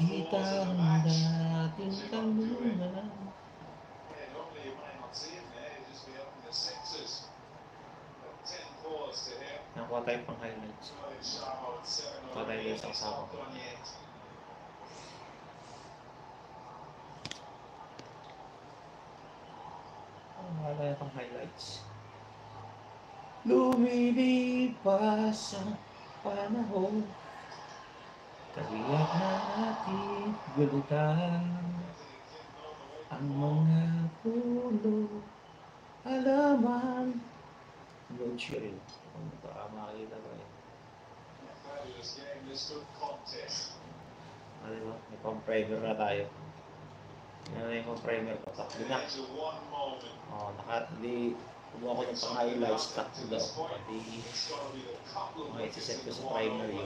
kita ang dating kalungan. Nakuha tayo pang highlights. Nakuha tayo sa kasama ko. Nakuha tayo pang highlights. Lumilipas ang panahon, kawiyak na ating gulitan. Ang mga puno, halaman. Load shedding. Baka makakita ba eh. Ano ba? May pang-primer na tayo. Yan na yung pang-primer ko. Takbo na. Hindi kumuha ko ng pang-highlights. Takbo daw. Pati may isiset ko sa primer yun.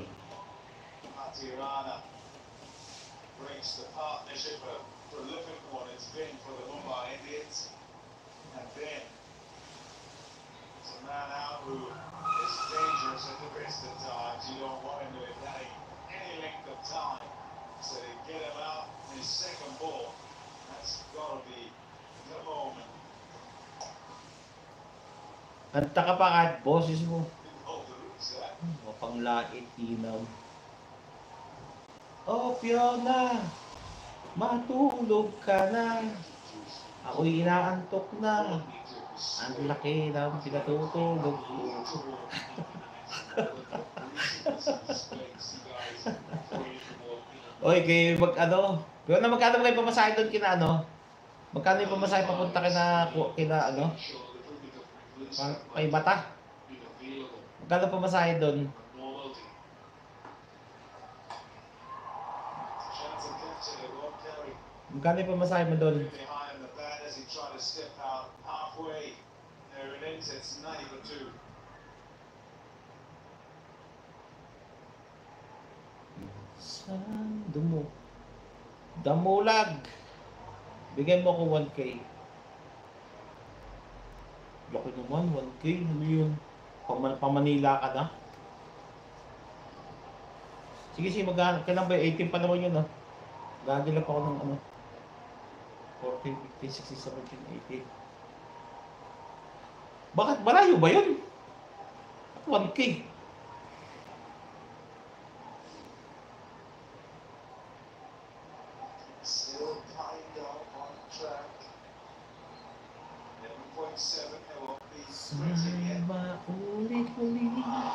Breaks the partnership, a prolific one it's been for the Mumbai Indians. And then it's a man out who is dangerous at the best of times. You don't want him to be playing any length of time. So to get him out in his second ball, that's got to be the moment. Anta ka pa kahit boses mo. Mapanglait, inaw. Oh, Fiona, matulog ka na. Ako'y inaantok na. Ang laki ng pinatutulog. Oy, kayo Fiona, magkano kayo pamasahe doon kina ano? Magkano yung pamasahe papunta kina ano? Kay Bata? Magkano pamasahe doon? Magkano yung pamasahe mo doon? Saan Damulag. Bigay mo ako 1K. Laki naman, 1K. Ano yun? Pamanila ka na? Sige, maghanap ka lang ba? 18 pa naman yun, ha? Gagilap ako ng ano? 14, 15, 16, 17, 18. Bakit? Malayo ba yun? 1K. Still kind of on track. 11.7 LOP sprinting yet. Maulit-ulit.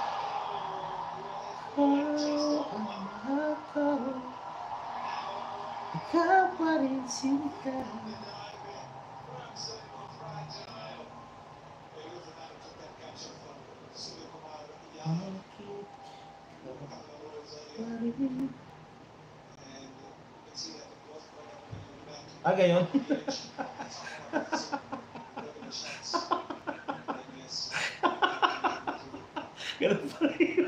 Ikaw pa rin sinta. Gayon? Ganun pa rin.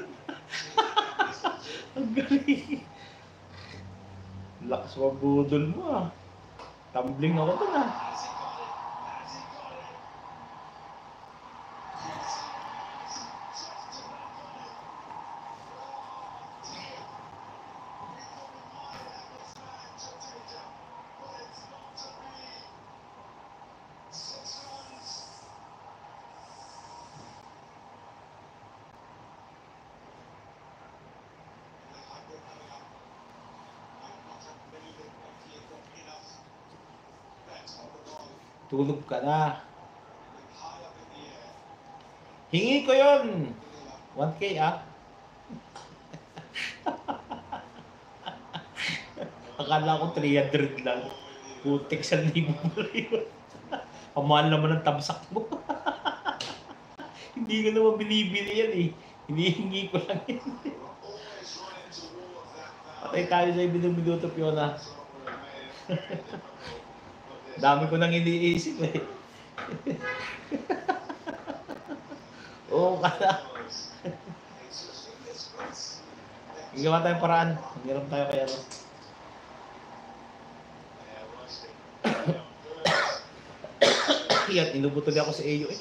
Ang galing. Lakas wagudol mo ah. Tumbling ako to na. Tulog ka na. Hingi ko yun. 1K ah. Akala ko 300 lang. Putik 1,000 mo rin. Pamahal naman ang tamsak mo. Hindi ko naman binibili yan eh. Hinihingi ko lang yan. Patay tayo sa minuto, Fiona. Dami ko nang iniisip eh. Oo ka na. Gawa tayong paraan. Hanggang tayo kaya ano. Yan, inubutol ako sa iyo eh.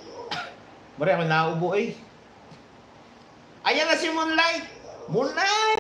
Mare, ako naubo eh. Ayan na si Moonlight! Moonlight!